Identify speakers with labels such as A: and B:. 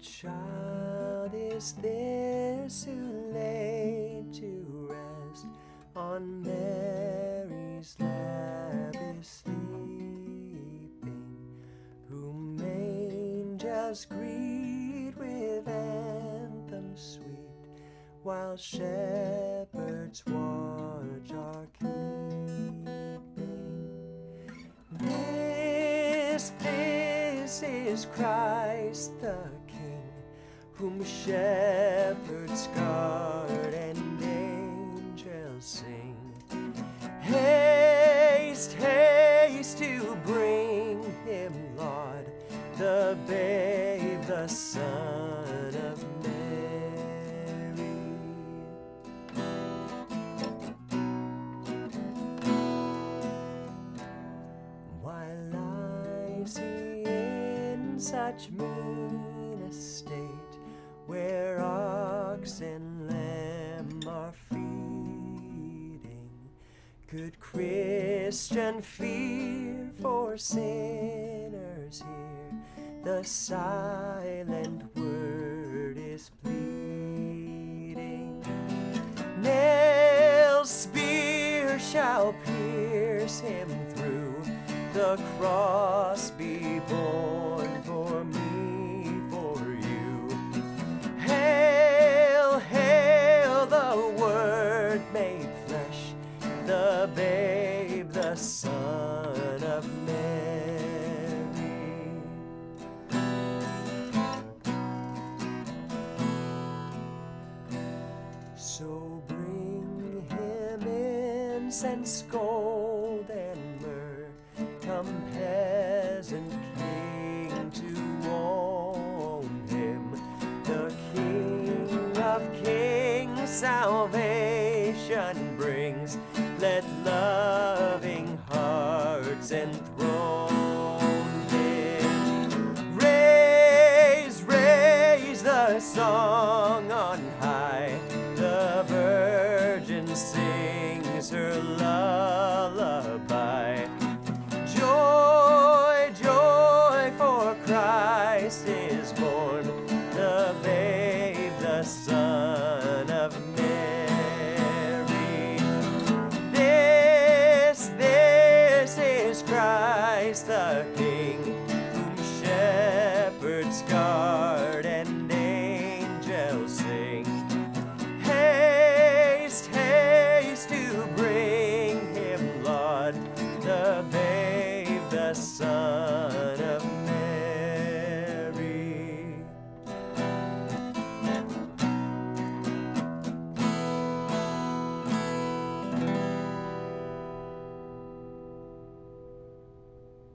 A: child is this who laid to rest on Mary's lap is sleeping, whom angels greet with anthems sweet, while shepherds watch our keeping. This is Christ the King, whom shepherds guard and angels sing. Haste, haste to bring him, laud, the babe, the Son of Mary. While I see in such mean estate, where ox and lamb are feeding, could Christian fear for sinners hear? The silent word is pleading. Nail, spear shall pierce him through, the cross be borne for me, for you. Hail, hail, the Word made flesh, the babe, the Son of Mary. So bring him incense, gold, and myrrh. Come, peasant king, to own him, the King of kings, salvation brings. Let loving hearts enthrone him. Raise, raise the song on high, the Virgin sings her lullaby. Joy, joy, for Christ is born, the babe, the Son of Mary. This is Christ the King, whom shepherds guard and angels sing. Haste, haste to bring him, laud, the babe, the Son